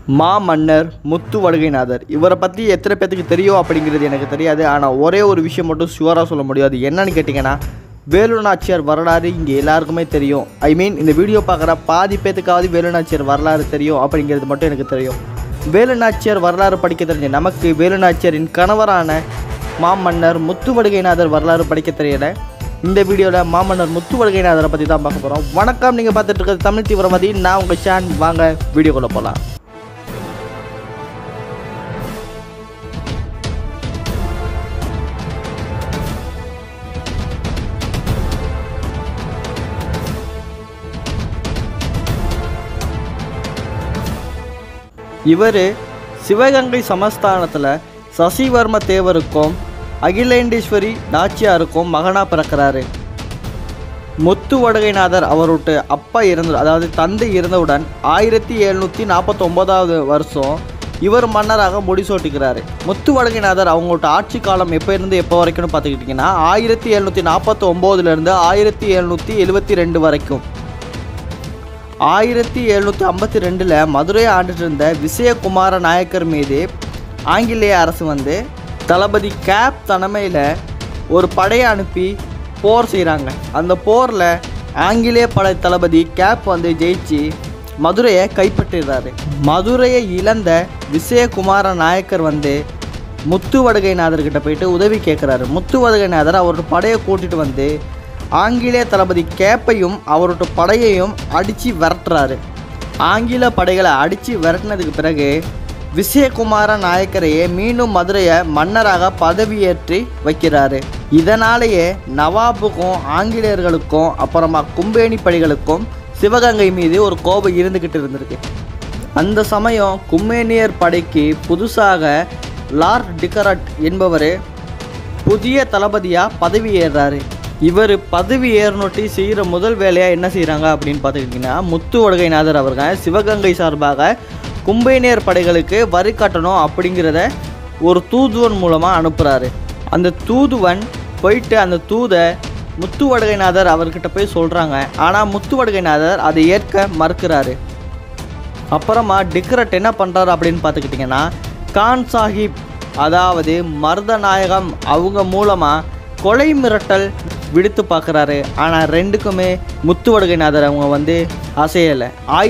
மாமன்னர் முத்துவடுகைநாதர் இவரை பற்றி எத்தனை பேத்துக்கு தெரியும் அப்படிங்கிறது எனக்கு தெரியாது. ஆனால் ஒரே ஒரு விஷயம் மட்டும் ஷுவராக சொல்ல முடியாது. என்னன்னு கேட்டிங்கன்னா, வேலு நாச்சியார் வரலாறு இங்கே எல்லாருக்குமே தெரியும். இந்த வீடியோ பார்க்குற பாதி பேத்துக்காவது வேலு நாச்சியார் வரலாறு தெரியும் அப்படிங்கிறது மட்டும் எனக்கு தெரியும். வேலு நாச்சியார் வரலாறு படிக்க தெரிஞ்ச நமக்கு வேலு நாச்சியாரின் கணவரான மாமன்னர் முத்துவடுகைநாதர் வரலாறு படிக்க தெரியல. இந்த வீடியோவில் மாமன்னர் முத்துவடுகைநாதரை பற்றி தான் பார்க்க போகிறோம். வணக்கம், நீங்கள் பார்த்துட்டு இருக்கிறது தமிழ் தீவிரவாதி. நான் உங்கள் ஷான். வாங்க வீடியோக்குள்ளே போகலாம். இவர் சிவகங்கை சமஸ்தானத்தில் சசிவர்ம தேவருக்கும் அகிலேண்டேஸ்வரி நாச்சியாருக்கும் மகனாக பிறக்கிறாரு. முத்துவடுகைநாதர் அவருடைய அப்பா அதாவது தந்தை இருந்தவுடன் 1749 வருஷம் இவர் மன்னராக முடிசூட்டுகிறார். முத்துவடுகைநாதர் அவங்களோட ஆட்சி காலம் எப்போ இருந்து எப்போ வரைக்கும்னு பார்த்துக்கிட்டிங்கன்னா 1749 1772 வரைக்கும். 1752 மதுரை ஆண்டுட்டு இருந்த விஜயகுமார நாயக்கர் மீது ஆங்கிலேய அரசு தளபதி கேப் தலைமையில் ஒரு படையை அனுப்பி போர் செய்கிறாங்க. அந்த போரில் ஆங்கிலேய படை தளபதி கேப் ஜெயிச்சு மதுரையை கைப்பற்றுகிறாரு. மதுரையை இழந்த விஜயகுமார நாயக்கர் முத்துவடுகைநாதர்கிட்ட போயிட்டு உதவி கேட்குறாரு. முத்துவடுகைநாதர் அவரோட படையை கூட்டிகிட்டு ஆங்கிலேய தளபதி கேப்பையும் அவரோட படையையும் அடித்து விரட்டுறாரு. ஆங்கில படைகளை அடித்து விரட்டினதுக்கு பிறகு விஜயகுமார நாயக்கரையே மீண்டும் மதுரையை மன்னராக பதவியேற்றி வைக்கிறாரு. இதனாலேயே நவாபுக்கும் ஆங்கிலேயர்களுக்கும் அப்புறமா கும்பேணி படைகளுக்கும் சிவகங்கை மீது ஒரு கோபம் இருந்துக்கிட்டு இருந்திருக்கு. அந்த சமயம் கும்பேனியர் படைக்கு புதுசாக லார்ட் டிக்கரட் என்பவர் புதிய தளபதியாக பதவி ஏறுறாரு. இவர் பதவி ஏறினொட்டி செய்கிற முதல் வேலையாக என்ன செய்கிறாங்க அப்படின்னு பார்த்துக்கிட்டிங்கன்னா, முத்துவடுகைநாதர் அவர்கள் சிவகங்கை சார்பாக கும்பேனியர் படைகளுக்கு வரி கட்டணும் அப்படிங்கிறத ஒரு தூதுவன் மூலமாக அனுப்புகிறாரு. அந்த தூதுவன் போயிட்டு அந்த தூதை முத்துவடுகைநாதர் அவர்கிட்ட போய் சொல்கிறாங்க. ஆனால் முத்துவடுகைநாதர் அதை ஏற்க மறுக்கிறாரு. அப்புறமா டிக்கரட் என்ன பண்ணுறாரு அப்படின்னு பார்த்துக்கிட்டிங்கன்னா, கான் சாஹிப் அதாவது மருதநாயகம் அவங்க மூலமாக கொலை மிரட்டல் விடுத்து பார்க்குறாரு. ஆனால் ரெண்டுக்குமே முத்துவடுகைநாதர் அவங்க அசையலை.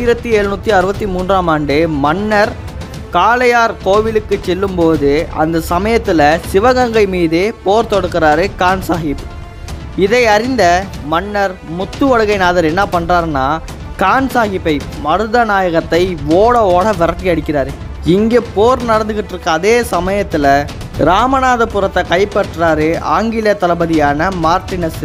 1763 மன்னர் காளையார் கோவிலுக்கு செல்லும்போது அந்த சமயத்தில் சிவகங்கை மீது போர் தொடுக்கிறாரு கான் சாஹிப். இதை அறிந்த மன்னர் முத்துவடுகைநாதர் என்ன பண்ணுறாருன்னா, கான் சாஹிப்பை மருதநாயகத்தை ஓட விரட்டி அடிக்கிறாரு. இங்கே போர் நடந்துக்கிட்டு இருக்க அதே சமயத்தில் ராமநாதபுரத்தை கைப்பற்றாரு ஆங்கிலேய தளபதியான மார்டினஸ்.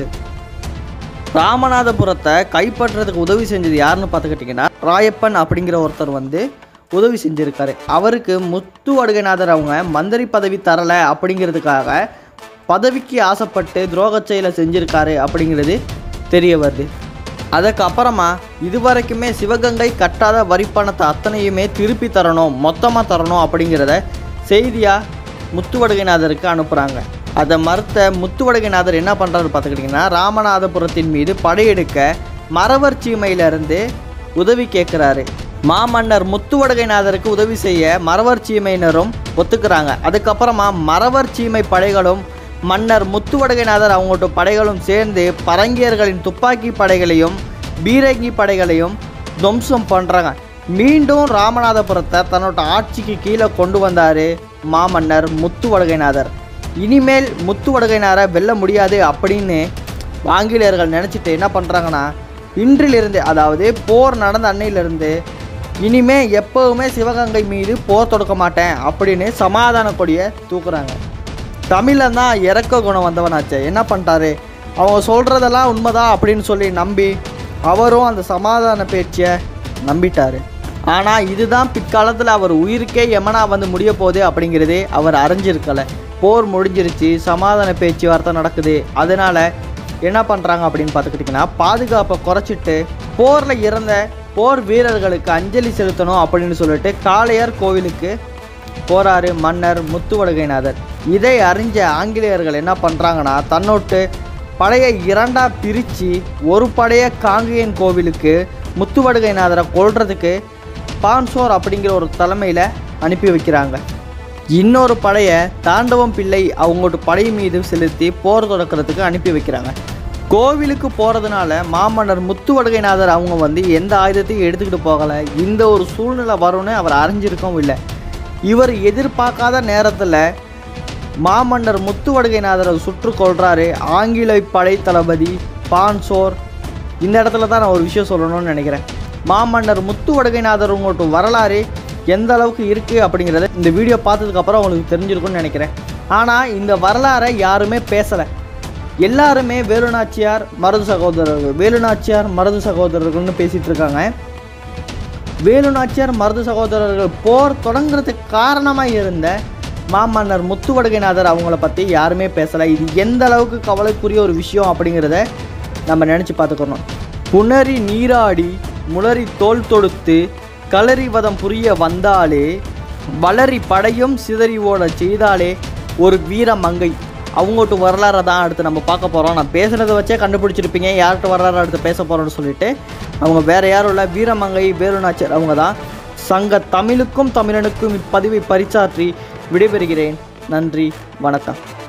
ராமநாதபுரத்தை கைப்பற்றுறதுக்கு உதவி செஞ்சது யாருன்னு பார்த்துக்கிட்டிங்கன்னா, ராயப்பன் அப்படிங்கிற ஒருத்தர் உதவி செஞ்சுருக்காரு. அவருக்கு முத்துவடுகைநாதர் அவங்க மந்திரி பதவி தரலை அப்படிங்கிறதுக்காக பதவிக்கு ஆசைப்பட்டு துரோக செயலை செஞ்சுருக்காரு அப்படிங்கிறது தெரிய வருது. அதுக்கப்புறமா இதுவரைக்குமே சிவகங்கை கட்டாத வரிப்பணத்தை அத்தனையுமே திருப்பி தரணும், மொத்தமாக தரணும் அப்படிங்கிறத செய்தியாக முத்துவடுகைநாதருக்கு அனுப்புகிறாங்க. அதை மறுத்த முத்துவடுகைநாதர் என்ன பண்ணுறாரு பார்த்துக்கிட்டிங்கன்னா, ராமநாதபுரத்தின் மீது படையெடுக்க மரவர் சீமையிலிருந்து உதவி கேட்குறாரு. மாமன்னர் முத்துவடுகைநாதருக்கு உதவி செய்ய மரவர் சீமையினரும் ஒத்துக்கிறாங்க. அதுக்கப்புறமா மரவர் சீமை படைகளும் மன்னர் முத்துவடுகைநாதர் அவங்களோட படைகளும் சேர்ந்து பரங்கியர்களின் துப்பாக்கி படைகளையும் பீரங்கி படைகளையும் துவம்சம் பண்ணுறாங்க. மீண்டும் ராமநாதபுரத்தை தன்னோட ஆட்சிக்கு கீழே கொண்டு வந்தார் மாமன்னர் முத்துவடுகைநாதர். இனிமேல் முத்துவடுகைநாதரை வெல்ல முடியாது அப்படின்னு ஆங்கிலேயர்கள் நினச்சிட்டு என்ன பண்ணுறாங்கன்னா, இன்றிலிருந்து அதாவது போர் நடந்த அன்னையிலிருந்து இனிமே எப்போவுமே சிவகங்கை மீது போர் தொடுக்க மாட்டேன் அப்படின்னு சமாதான கொடியை தூக்குறாங்க. தமிழில் தான் இறக்க குணம் வந்தவனாச்சே, என்ன பண்ணிட்டாரு, அவங்க சொல்கிறதெல்லாம் உண்மைதான் அப்படின்னு சொல்லி நம்பி அவரும் அந்த சமாதான பேச்சை நம்பிட்டார். ஆனால் இதுதான் பிற்காலத்தில் அவர் உயிருக்கே எமனா முடிய போகுது அப்படிங்கிறதே அவர் அறிஞ்சிருக்கலை. போர் முடிஞ்சிருச்சு, சமாதான பேச்சுவார்த்தை நடக்குது. அதனால் என்ன பண்ணுறாங்க அப்படின்னு பார்த்துக்கிட்டிங்கன்னா, பாதுகாப்பை குறைச்சிட்டு போரில் இறந்த போர் வீரர்களுக்கு அஞ்சலி செலுத்தணும் அப்படின்னு சொல்லிட்டு காளையார் கோவிலுக்கு போகிறாரு மன்னர் முத்துவடுகைநாதர். இதை அறிஞ்ச ஆங்கிலேயர்கள் என்ன பண்ணுறாங்கன்னா, தன்னோட்டு படையை இரண்டாக பிரித்து ஒரு படையை காங்கேயன் கோவிலுக்கு முத்துவடுகைநாதரை கொல்றதுக்கு பான்சோர் அப்படிங்கிற ஒரு தலைமையில் அனுப்பி வைக்கிறாங்க. இன்னொரு படையை தாண்டவம் பிள்ளை அவங்களோட படை மீது செலுத்தி போர் தொடக்கிறதுக்கு அனுப்பி வைக்கிறாங்க. கோவிலுக்கு போகிறதுனால மாமன்னர் முத்துவடுகைநாதர் அவங்க வந்து எந்த ஆயுதத்தையும் எடுத்துக்கிட்டு போகலை. இந்த ஒரு சூழ்நிலை வரும்னு அவர் அறிஞ்சிருக்கவும் இல்லை. இவர் எதிர்பார்க்காத நேரத்தில் மாமன்னர் முத்துவடுகைநாதரை சுற்று கொள்கிறாரு ஆங்கில படை தளபதி பான்சோர். இந்த இடத்துல தான் நான் ஒரு விஷயம் சொல்லணும்னு நினைக்கிறேன். மாமன்னர் முத்துவடுகைநாதர் உங்களோட வரலாறு எந்த அளவுக்கு இருக்குது அப்படிங்கிறத இந்த வீடியோ பார்த்ததுக்கப்புறம் உங்களுக்கு தெரிஞ்சிருக்கும்னு நினைக்கிறேன். ஆனால் இந்த வரலாறை யாருமே பேசலை. எல்லாருமே வேலுநாச்சியார் மருது சகோதரர்கள், வேலுநாச்சியார் மருது சகோதரர்கள்னு பேசிகிட்டு இருக்காங்க. வேலுநாச்சியார் மருது சகோதரர்கள் போர் தொடங்குறதுக்கு காரணமாக இருந்த மாமன்னர் முத்துவடுகைநாதர் அவங்கள பற்றி யாருமே பேசலை. இது எந்த அளவுக்கு கவலைக்குரிய ஒரு விஷயம் அப்படிங்கிறத நம்ம நினச்சி பார்த்துக்கணும். புணரி நீராடி முளரி தோல் தொடுத்து களரி வதம் புரிய வந்தாலே வளரி படையும் சிதறி ஓட செய்தாலே ஒரு வீரமங்கை. அவங்கள்ட்ட வரலாறை தான் அடுத்து நம்ம பார்க்க போகிறோம். நான் பேசுகிறத வச்சே கண்டுபிடிச்சிருப்பீங்க யார்கிட்ட வரலாறு அடுத்து பேச போகிறோன்னு சொல்லிட்டு. அவங்க வேறு யாரும் இல்லை, வீரமங்கை வேலுநாச்சியார் அவங்க தான். சங்க தமிழுக்கும் தமிழனுக்கும் இப்பதிவை பரிசாற்றி விடைபெறுகிறேன். நன்றி, வணக்கம்.